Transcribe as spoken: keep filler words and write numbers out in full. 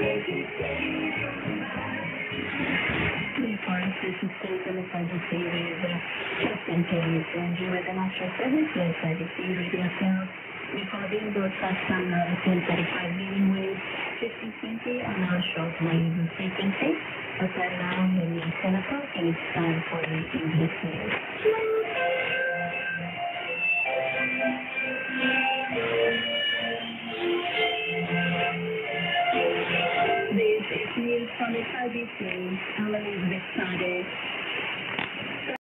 Forest is a state of the Sagittarius Radio, just in case, and you with the Master Service, the Sagittarius Radio Sales, recording broadcast on the ten thirty-five million waves, fifty twenty on our short wave frequency. But right now, maybe ten o'clock, and it's time for the English news. This is news from the Sagittarius. I'm Elizabeth Sade.